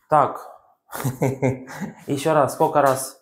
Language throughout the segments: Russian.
Так, еще раз, сколько раз?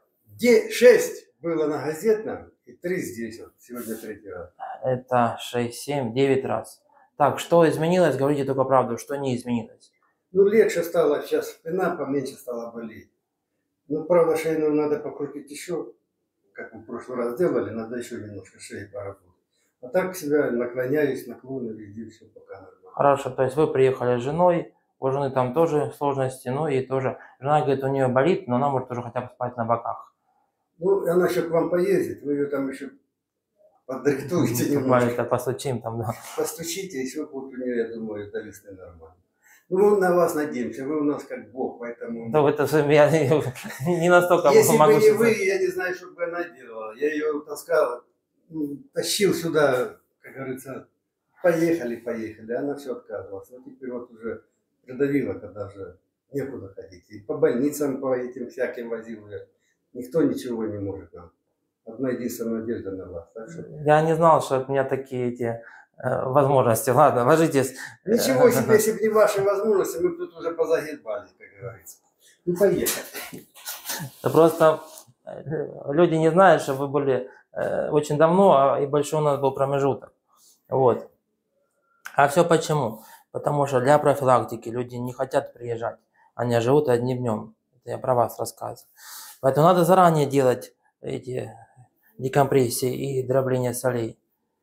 6 было на газетном и 3 здесь. Вот. Сегодня 3-й раз. Это 6, 7, 9 раз. Так, что изменилось? Говорите только правду, что не изменилось. Ну, легче стало, сейчас спина поменьше стала болеть. Ну, правда, шейную надо покрутить еще, как мы в прошлый раз делали, надо еще немножко шеи поработать. А так себя наклоняюсь, наклоны везде, все пока нормально. Хорошо, то есть вы приехали с женой, у жены там тоже сложности, ну и тоже, жена говорит, у нее болит, но она может тоже хотя бы спать на боках. Ну, она еще к вам поездит, вы ее там еще подрихтуете немножко. Постучим там, да. Постучите, и все будет у нее, я думаю, до весны нормально. Ну, мы на вас надеемся, вы у нас как Бог, поэтому... Да, это же я не настолько Если бы не вы, могущественный. я не знаю, что бы она делала. Я ее таскал, тащил сюда, как говорится, поехали. Она все отказывалась. Но теперь вот уже придавила, когда же некуда ходить. И по больницам, по этим всяким возил я. Никто ничего не может нам. Одна единственная надежда на вас. Так что... Я не знал, что от меня такие эти возможности. Ладно, ложитесь. Ничего себе, если бы не ваши возможности, мы бы тут уже позагибались, как говорится. Ну, поехали. Да просто люди не знают, что вы были очень давно, и большой у нас был промежуток. Вот. А все почему? Потому что для профилактики люди не хотят приезжать. Они живут одним днем. Это я про вас рассказываю. Поэтому надо заранее делать эти декомпрессии и дробление солей.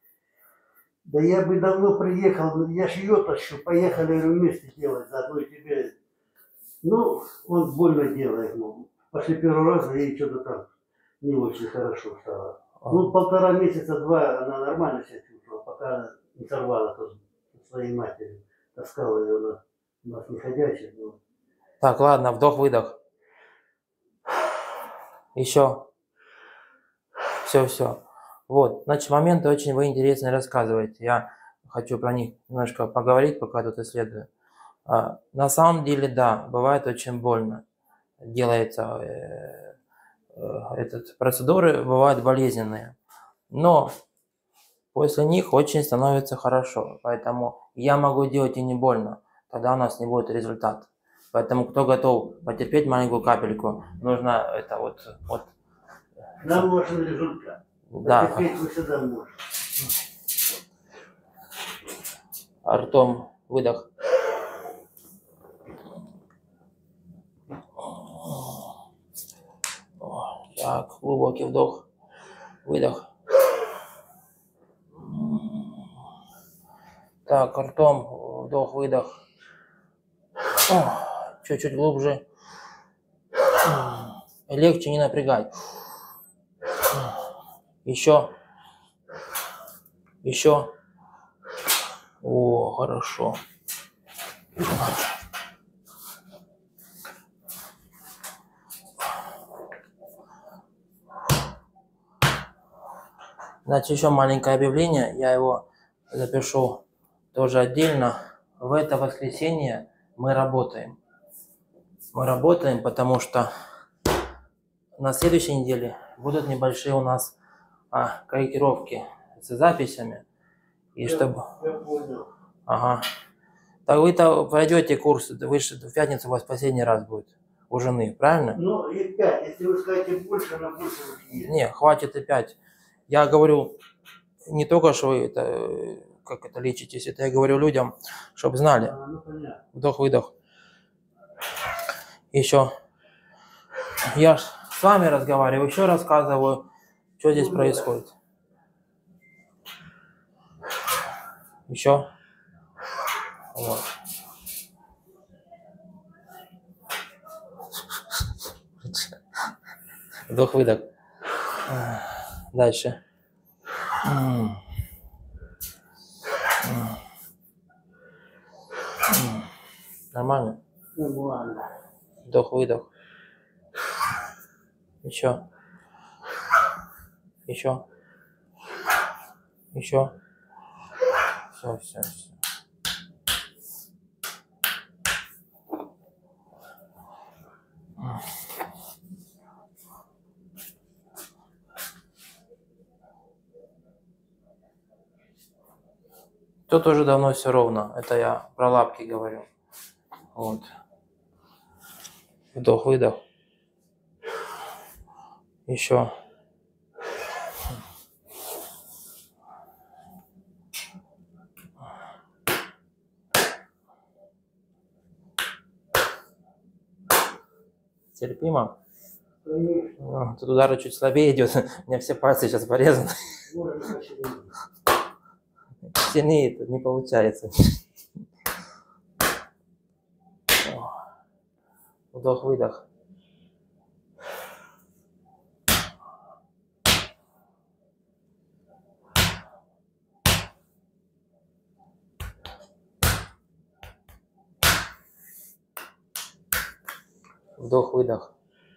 Да я бы давно приехал, я ж ее тащу, поехали вместе делать, заодно и тебе. Ну, он больно делает, ну. После первого раза ей что-то там не очень хорошо стало. Ну, 1,5 месяца, 2 она нормально себя чувствовала, пока не сорвала тоже своей матерью. Таскала ее у нас не ходячая. Но... Так, ладно, вдох-выдох. Еще. Все. Вот, значит, моменты очень вы интересно рассказываете. Я хочу про них немножко поговорить, пока тут исследую. На самом деле, да, бывает очень больно. Делается процедуры, бывают болезненные. Но после них очень становится хорошо. Поэтому я могу делать и не больно. Тогда у нас не будет результата. Поэтому кто готов потерпеть маленькую капельку, нужно это вот. Нам нужен результат. Да. Потерпеть мы всегда можем. Ртом выдох. Так, глубокий вдох, выдох. Так, ртом вдох, выдох. Чуть-чуть глубже. Легче, не напрягай. Еще. О, хорошо. Значит, еще маленькое объявление. Я его запишу тоже отдельно. В это воскресенье мы работаем. Мы работаем, потому что на следующей неделе будут небольшие у нас корректировки с записями. И чтобы... Я понял. Ага. Так вы-то пройдете курс, вы же в пятницу у вас последний раз будет у жены, правильно? Ну, и 5. Если вы скажете больше, на больше есть. Не, хватит и 5. Я говорю не только, что вы это, как это лечитесь, это я говорю людям, чтобы знали. Ну, понятно. Вдох-выдох. Еще. Я ж с вами разговариваю, еще рассказываю, что здесь происходит. Еще. Вот. Вдох-выдох. Дальше. Нормально? Нормально. Вдох-выдох. Еще. Все. Тут уже давно все ровно. Это я про лапки говорю. Вот. Вдох-выдох. Еще. Терпимо. Конечно. Тут удар чуть слабее идет. У меня все пальцы сейчас порезаны. Можно посильнее. Сильнее это не получается. Вдох-выдох. Вдох-выдох.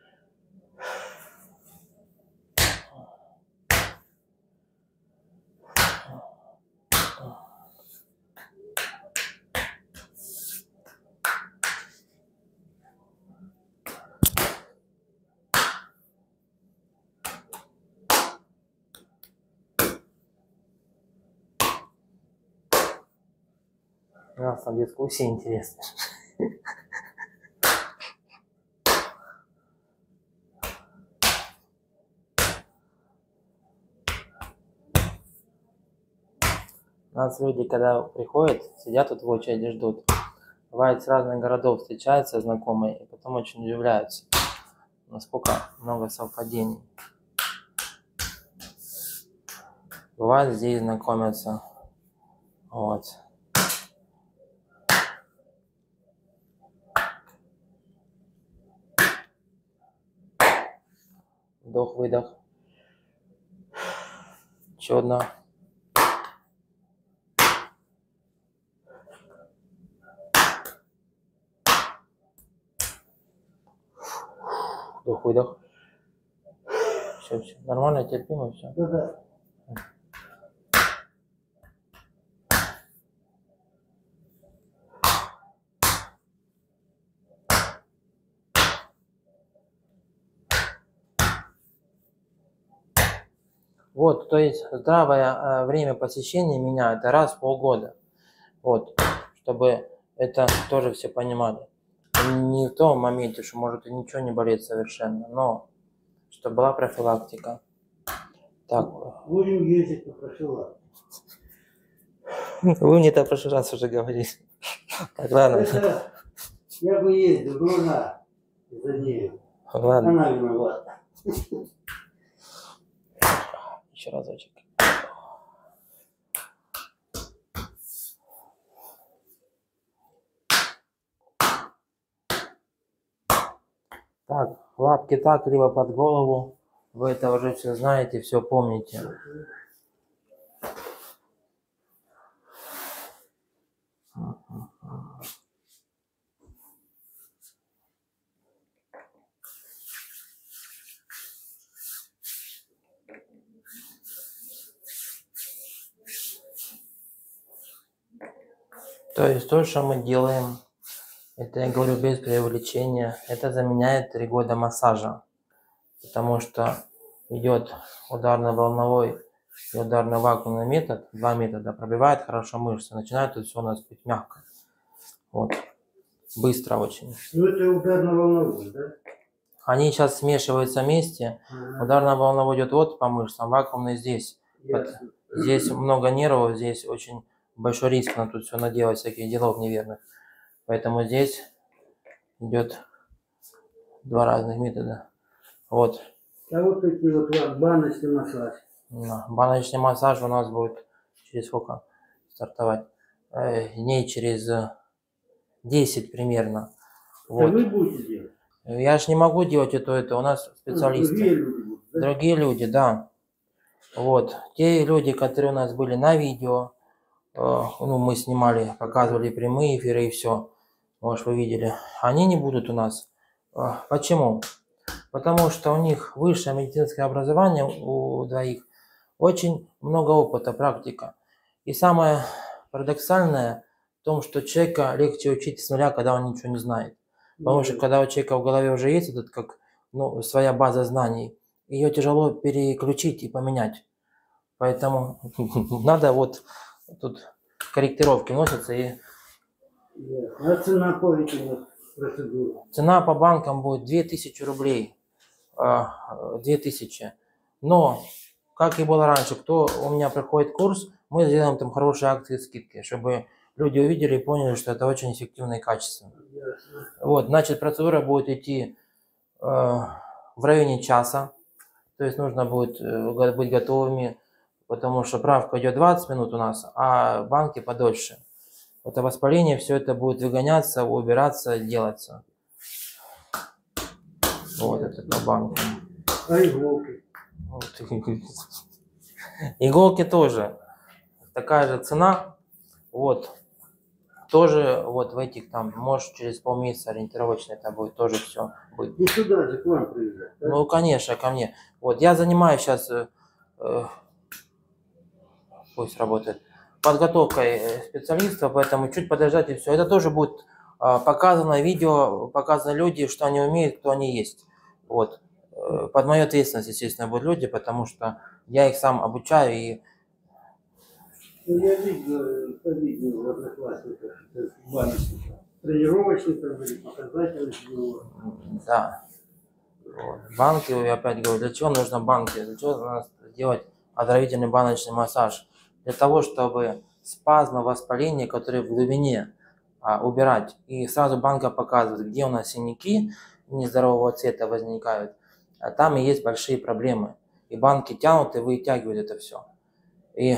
У нас там дискуссии интересные. У нас люди, когда приходят, сидят тут в очереди, ждут. Бывает, с разных городов встречаются знакомые, и потом очень удивляются, насколько много совпадений. Бывает, здесь знакомятся. Вот. Вдох-выдох. Еще одна. Вдох-выдох. Все. Нормально, терпимо, все. Да-да. Вот, то есть здравое время посещения меня это раз в полгода. Вот, чтобы это тоже все понимали. Не в том моменте, что может и ничего не болит совершенно, но чтобы была профилактика. Так. Будем ездить на профилактику. Вы мне это в прошлый раз уже говорили. Так, ладно. Это я бы ездил, но она за нею. Ладно, Она виновата. еще разочек. Так, лапки так, либо под голову. Вы это уже все знаете, все помните. То есть то, что мы делаем, это я говорю без преувеличения, это заменяет 3 года массажа. Потому что идет ударно-волновой и ударно-вакуумный метод, 2 метода, пробивает хорошо мышцы, начинает тут все у нас быть мягко. Вот. Быстро очень. Ну это ударно-волновой, да? Они сейчас смешиваются вместе. Ударно-волновой идет вот по мышцам, вакуумный здесь. Вот. Ясно. Здесь много нервов, здесь очень большой риск на тут все наделать, всяких делов неверных. Поэтому здесь идет 2 разных метода. Вот. А вот такие вот баночный массаж. Баночный массаж у нас будет через сколько стартовать? Дней через 10 примерно. Вот. Вот. Вы будете делать? Я ж не могу делать это у нас специалисты. Другие люди будут, да? Другие люди, да. Вот. Те люди, которые у нас были на видео, ну, мы снимали, показывали прямые эфиры и все. Может, вы видели. Они не будут у нас. Почему? Потому что у них высшее медицинское образование у двоих, очень много опыта, практика. И самое парадоксальное в том, что человека легче учить с нуля, когда он ничего не знает. Потому что когда у человека в голове уже есть этот, как, ну, своя база знаний, ее тяжело переключить и поменять. Поэтому надо вот тут корректировки носятся и... А цена по этому процедуру. Цена по банкам будет 2000 рублей. 2000. Но, как и было раньше, кто у меня проходит курс, мы сделаем там хорошие акции, скидки, чтобы люди увидели и поняли, что это очень эффективно и качественно. Ясно. Вот, значит, процедура будет идти в районе часа. То есть нужно будет быть готовыми, потому что правка идет 20 минут у нас, а банки подольше. Это воспаление, все это будет выгоняться, убираться, делаться. Вот это по банкам. А иголки? Вот. Иголки тоже. Такая же цена. Вот. Тоже вот в этих там, может, через полмесяца ориентировочно это будет тоже все быть. И сюда же к вам приезжать. Да? Ну, конечно, ко мне. Вот я занимаюсь сейчас, пусть работает, подготовкой специалистов, поэтому чуть подождать и все. Это тоже будет показано видео, показаны люди, что они умеют, кто они есть. Вот. Под мою ответственность, естественно, будут люди, потому что я их сам обучаю и Ну, я видел по видео в Одноклассниках, баночников. Тренировочный там были, показательный фильм. да. Вот. Банки, я опять говорю, для чего нужны банки? Для чего надо делать оздоровительный баночный массаж? Для того, чтобы спазмы, воспаления, которые в глубине, убирать. И сразу банка показывает, где у нас синяки нездорового цвета возникают. А там и есть большие проблемы. И банки тянут и вытягивают это все. И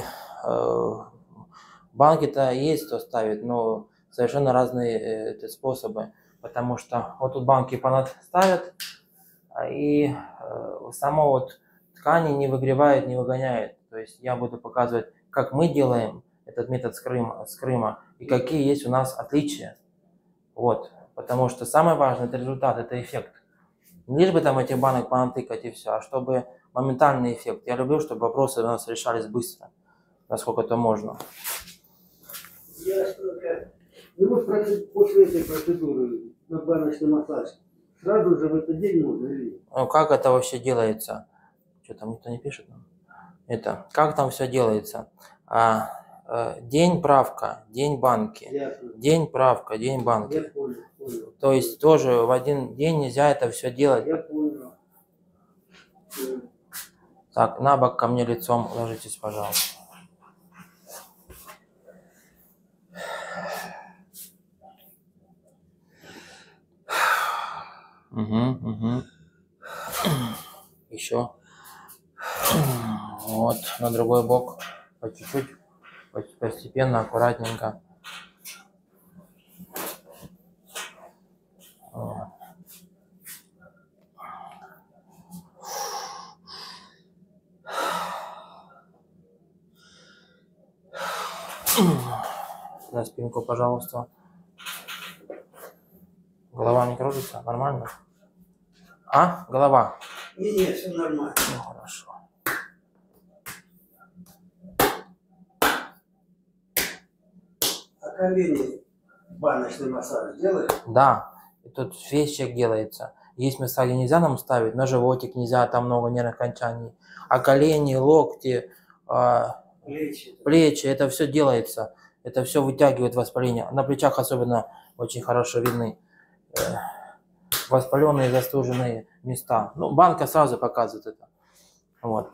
банки-то есть, кто ставит, но совершенно разные способы. Потому что вот тут банки ставят, и само вот ткани не выгревает, не выгоняет. То есть я буду показывать, как мы делаем этот метод с Крыма и какие есть у нас отличия. Вот. Потому что самое важное – это результат, это эффект. Не лишь бы там этих банок понатыкать и все, а чтобы моментальный эффект. Я люблю, чтобы вопросы у нас решались быстро, насколько это можно. Ясно. Ну вот после этой процедуры на баночный массаж сразу же в этот день можно или? Ну как это вообще делается? Что там никто не пишет? Это, как там все делается? День правка, день банки. Ясно. День правка, день Я банки. понял, понял. То есть тоже в один день нельзя это все делать. Я понял. Так, на бок ко мне лицом ложитесь, пожалуйста. Угу. Еще. Вот, на другой бок. По чуть-чуть, постепенно, аккуратненько. Вот. На спинку, пожалуйста. Голова не кружится? Нормально? Голова? Не, все нормально. Ну, хорошо. А колени баночный массаж делаешь? Да, и тут весь человек делается. Есть места, где нельзя нам ставить, на животик нельзя, там много нервных окончаний. А колени, локти, плечи, это все делается. Это все вытягивает воспаление. На плечах особенно очень хорошо видны воспаленные, застуженные места. Ну, банка сразу показывает это. Вот.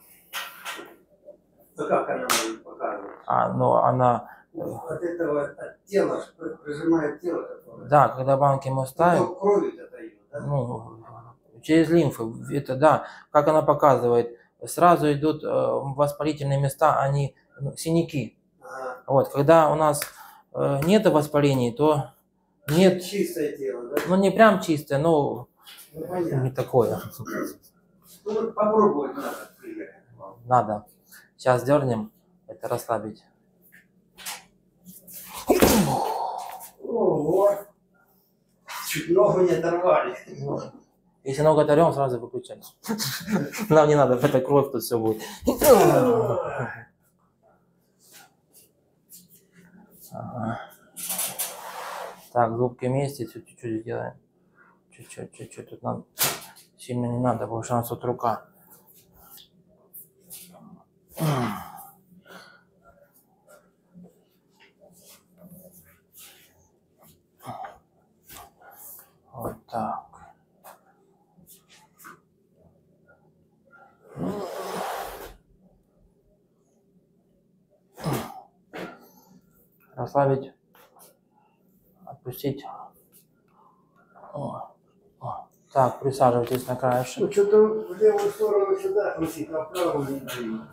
А как она может показывать? Ну, она... От этого, от тела, прижимает тело, которое... Да, когда банки мы ставим... Кровью дает, да? Ну, через лимфу. Это да. Как она показывает, сразу идут воспалительные места, они синяки. Вот, когда у нас нет воспалений, то нет... Чистое тело, да? Ну, не прям чистое, но понятно. не такое. Ну, попробовать надо приехать. Надо. Сейчас дернем, это расслабить. Ого! Чуть ногу не оторвали. Ну, если ногу оторвем, сразу выключаем. Нам не надо, это кровь, тут все будет. Ага. Так, зубки вместе, чуть-чуть сделаем. Чуть-чуть. Тут нам сильно не надо, потому что у нас тут рука. Вот так. Расслабить, отпустить. О. Так, присаживайтесь на краешек. Ну, что-то в левую сторону сюда крутить, а в правую не даю.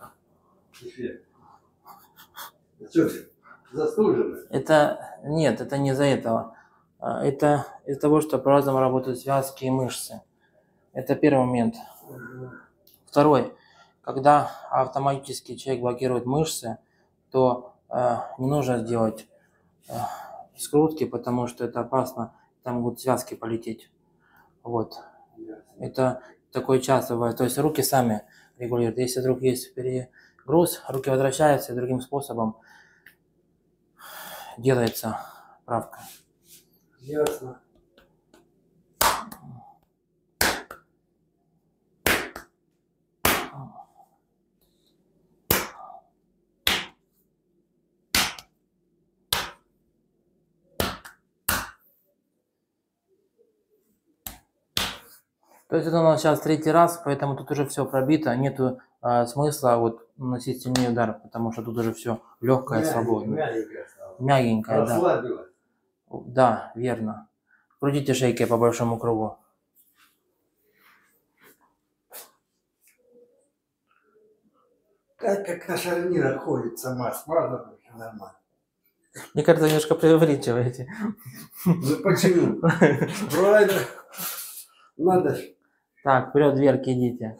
Что ты, застужено? Это нет, это не из-за этого. Это из-за того, что по-разному работают связки и мышцы. Это первый момент. Второй. Когда автоматически человек блокирует мышцы, то не нужно делать скрутки, потому что это опасно. Там могут связки полететь. Вот. Это такое часто бывает. То есть руки сами регулируют. Если вдруг есть перегруз, руки возвращаются и другим способом делается правка. Ясно. То есть это у нас сейчас третий раз, поэтому тут уже все пробито, нету смысла вот наносить сильнее удар, потому что тут уже все легкое, свободное. Мягенькое, да. Расслабилось. Да, верно. Крутите шейки по большому кругу. Так как на шарнирах ходит сама, смазана, все нормально. Мне кажется, немножко преувеличиваете. Ну почему? Правильно. Надо ж. Так, вперед, дверки идите.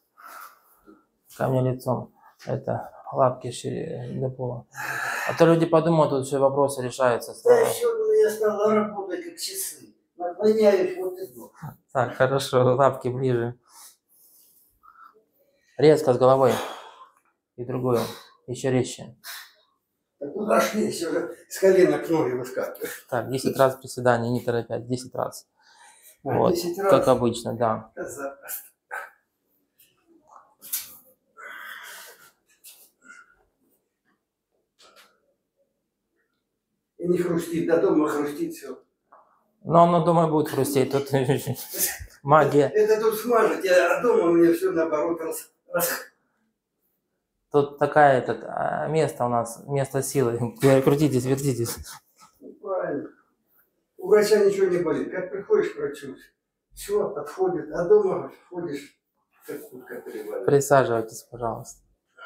Ко мне лицом. Это лапки шире до пола. А то люди подумают, тут все вопросы решаются Да сразу. еще я стала работать как часы. Наклоняюсь вот и до. Так, хорошо, лапки ближе. Резко с головой. И другую. Еще резче. Так куда ж есть уже с коленок ноги выскакивают. Так, 10 раз приседаний, не торопясь. 10 раз. А, Вот, 10 раз. как обычно, да. Да запросто. И не хрустит, до дома хрустит все. Но оно, думаю, будет хрустеть. Тут магия. Это тут смажет, а дома у меня все наоборот Тут такая место у нас, место силы. Крутитесь, вертитесь. Правильно. У врача ничего не болит. Как приходишь к врачу, все отходит, а дома ходишь, как курка переваливаешь. Присаживайтесь, пожалуйста.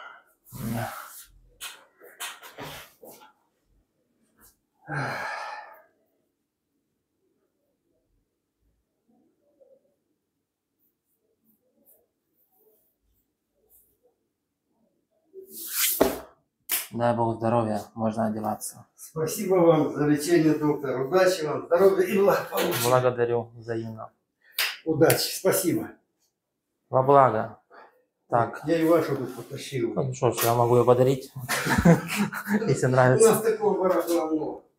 Дай Бог здоровья, можно одеваться. Спасибо вам за лечение, доктор. Удачи вам, здоровья и благополучия. Благодарю взаимно. Удачи, спасибо. Во благо. Так. Я и вашу тут потащил. Ну что ж, я могу ее подарить, если У нравится. нас такого барахла много.